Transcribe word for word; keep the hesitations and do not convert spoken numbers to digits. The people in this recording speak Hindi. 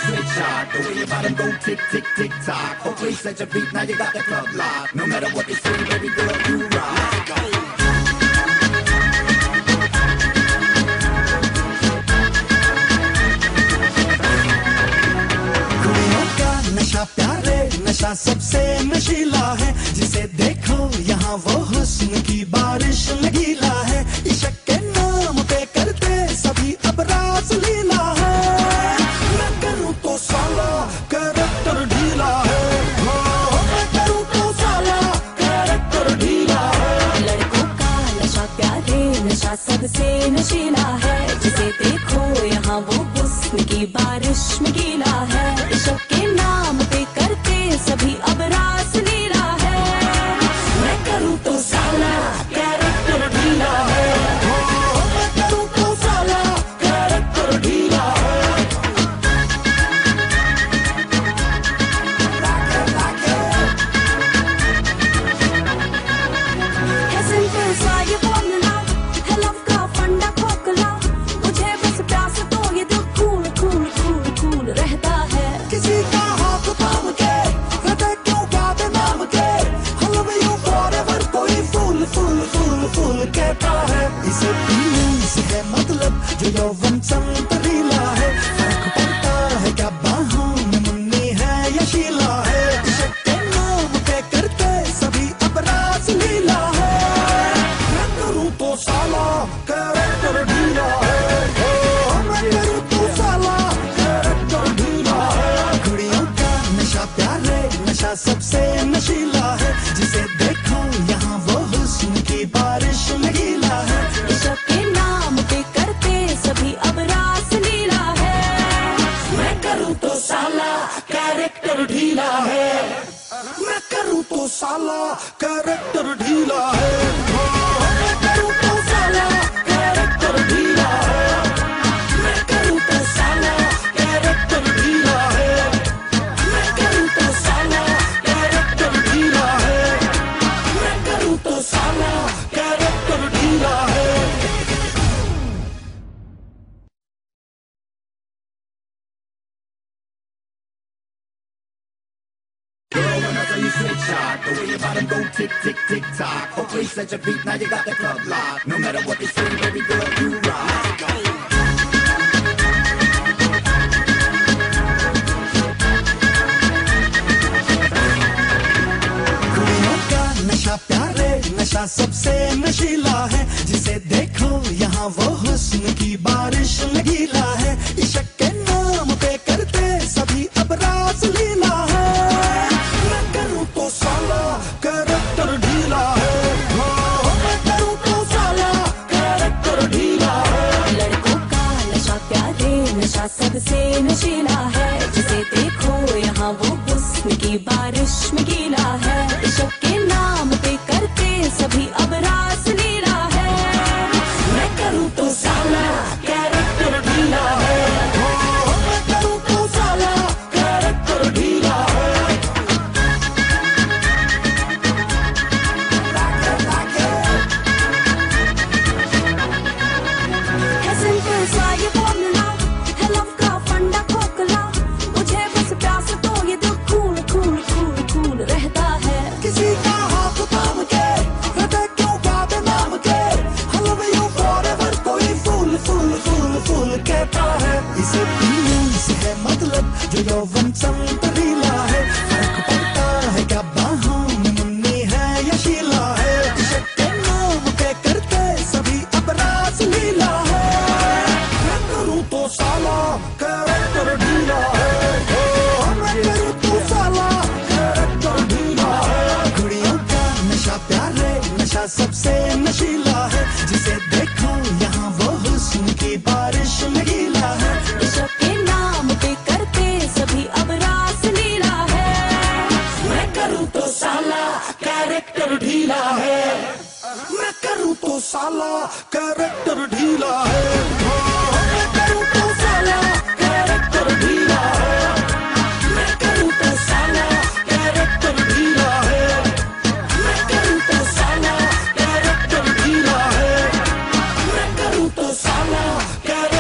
switch hard. The way your bottom go tick, tick, tick, tock. Okay, set your beat, now you got the club locked. No matter what they say, baby girl, you rock. कुड़ियों का नशा प्यारे, नशा सबसे नशीला है। जिसे देखो यहाँ वो हुस्न की बारिश लगीला है। इश्क के नाम पे करते सभी अब रास लीला है। मैं करूँ तो साला कैरेक्टर ढीला है। मैं करूँ तो साला कैरेक्टर ढीला है। लड़कों का नशा प्यारे, नशा सबसे नशीला है। जिसे देखो यहाँ वो हुस्न की बारिश में गीला है। इश्क के नाम पे करते सभी अब रास लीला है। मैं करूँ तो साला कैरेक्टर ढीला है। मैं करूँ तो साला कैरेक्टर ढीला है। है सिंपल सा ये फॉर्मूला, है लव का फंडा खोखला। मुझे बस प्यास तो ये दिल कूल कूल कूल कूल रहता है। किसी का हाथ थाम के हृदय क्यों गाते नाम के। I love you forever कोई फूल फूल फूल फूल कहता है। इसे पीने से है मतलब जो यौवन संतरीला है। फर्क पड़ता है क्या बाहों में मुन्नी है या शीला है। इश्क के नाम पे करते सभी अब रास लीला है। मैं करूँ तो साला कैरेक्टर ढीला है। मैं करूँ तो साला कैरेक्टर ढीला है। कुड़ियों का नशा प्यारे, नशा सबसे नशीला है। जिसे देखो यहाँ वो हुस्न की बारिश में गीला है। इश्क के नाम पे करते सभी अब रास लीला है। मैं करूँ तो साला कैरेक्टर ढीला है। मैं करूँ तो साला कैरेक्टर ढीला है। मैं करूँ तो साला कैरेक्टर ढीला है। मैं करूँ तो साला कैरेक्टर ढीला है। मैं करूँ तो साला कैरेक्टर ढीला है। मैं करूँ तो साला कैरेक्टर ढीला है। Girl, when I tell you switch hard, the way your bottom go tick, tick, tick, tock. Okay, set your beat, now you got the club locked. No matter what they say, baby girl, you rock. कुड़ियों का नशा प्यारे, नशा सबसे नशीला है। जिसे देखो यहाँ वो हुस्न की बारिश लगीला है। इश्क के नाम पे करते सभी अब रास लीला है। मैं करूँ तो साला कैरेक्टर ढीला है। मैं करूँ तो साला कैरेक्टर ढीला है। लड़कों का नशा प्यारे, नशा सबसे नशीला है। जिसे देखो यहाँ वो हुस्न की बारिश में गीला है। इश्क के नाम पे करते सभी अब रास लीला है। मैं करूँ तो साला कैरेक्टर ढीला है। मैं करूँ तो साला कैरेक्टर ढीला है। है सिंपल सा ये फॉर्मूला, है लव का फंडा खोखला। मुझे बस प्यास तो ये दिल कूल कूल कूल कूल रहता है। किसी का हाथ थाम के हृदय क्यों गाते नाम के। I love you forever कोई फूल फूल फूल फूल कहता है। इसे पीने से है मतलब जो यौवन संतरीला है। फर्क पड़ता है क्या बाहों में मुन्नी है या शीला है। इश्क के नाम पे करते सभी अब रास लीला है। मैं करूँ तो साला कैरेक्टर ढीला है। मैं करूँ तो साला कैरेक्टर ढीला है। कुड़ियों का नशा प्यारे, नशा सबसे नशीला है। जिसे देखो यहाँ वो हुस्न की बारिश में गीला है। इश्क के नाम पे करते सभी अब रास लीला है। मैं करूँ तो साला कैरेक्टर ढीला है। मैं करूँ तो साला कैरेक्टर ढीला है। मैं करूँ तो साला कैरेक्टर ढीला है। मैं करूँ तो साला कैरेक्टर ढीला है। मैं करूँ तो साला कैरेक्टर ढीला है। मैं करूँ तो साला कैरेक्टर